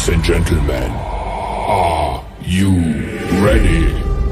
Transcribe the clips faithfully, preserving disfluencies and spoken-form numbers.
Ladies and gentlemen, are you ready?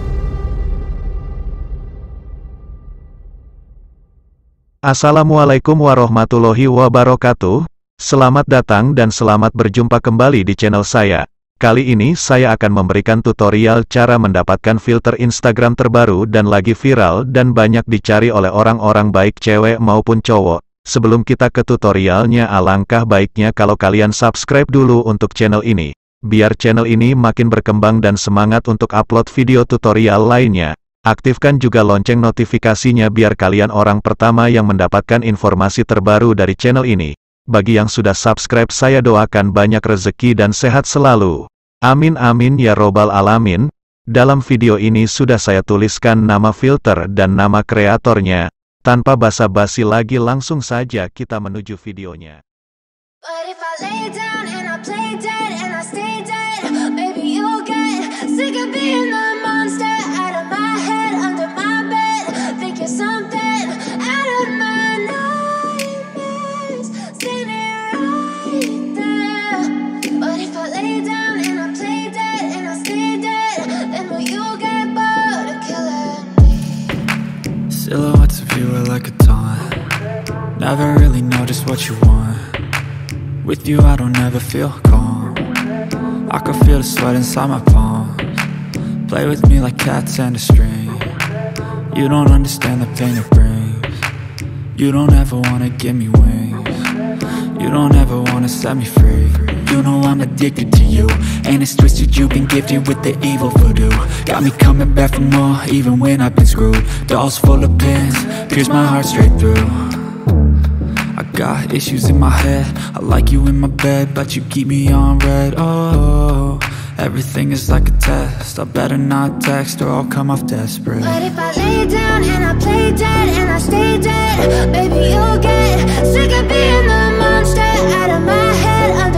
Assalamualaikum warahmatullahi wabarakatuh. Selamat datang dan selamat berjumpa kembali di channel saya. Kali ini saya akan memberikan tutorial cara mendapatkan filter Instagram terbaru dan lagi viral dan banyak dicari oleh orang-orang baik cewek maupun cowok. Sebelum kita ke tutorialnya, alangkah baiknya kalau kalian subscribe dulu untuk channel ini, biar channel ini makin berkembang dan semangat untuk upload video tutorial lainnya. Aktifkan juga lonceng notifikasinya biar kalian orang pertama yang mendapatkan informasi terbaru dari channel ini. Bagi yang sudah subscribe, saya doakan banyak rezeki dan sehat selalu. Amin amin ya robbal alamin. Dalam video ini sudah saya tuliskan nama filter dan nama kreatornya. Tanpa basa-basi lagi, langsung saja kita menuju videonya. But if I lay down and I play dead and I stay dead, maybe you'll get sick of being the monster out of my head, under my bed. Think you're something out of my nightmares, standing right there. But if I lay down and I play dead and I stay dead, then will you get bored of killing me? Silhouettes of you are like a taunt. Never really know just what you want. With you I don't ever feel calm. I can feel the sweat inside my palms. Play with me like cats and a string. You don't understand the pain it brings. You don't ever wanna give me wings. You don't ever wanna set me free. You know I'm addicted to you, and it's twisted, you've been gifted with the evil voodoo. Got me coming back for more, even when I've been screwed. Dolls full of pins, pierce my heart straight through. I got issues in my head, I like you in my bed, but you keep me on red. Oh, everything is like a test, I better not text or I'll come off desperate. But if I lay down and I play dead and I stay dead, baby you'll get sick of being the monster out of my head,